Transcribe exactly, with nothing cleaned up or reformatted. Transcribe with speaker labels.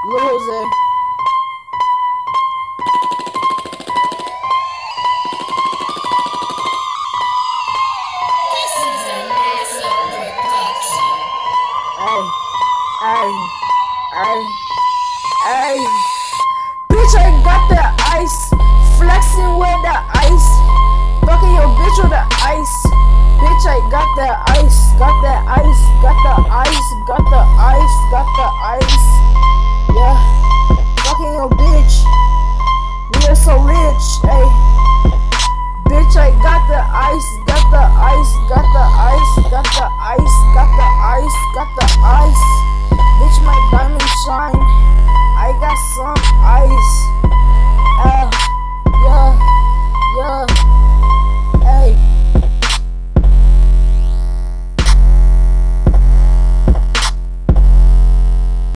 Speaker 1: Lil Jose.
Speaker 2: This is a NASA production.
Speaker 1: Ay, ay, ay, ay. Bitch, I got that ice. Flexing with the ice. Fucking your bitch with the ice. Bitch, I got that ice. Got that ice. Got the ice. Got the ice. Got the ice. Yeah.